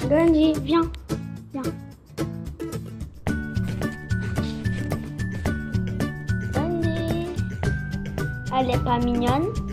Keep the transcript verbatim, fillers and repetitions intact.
Gunji, viens. Viens. Gunji. Elle est pas mignonne?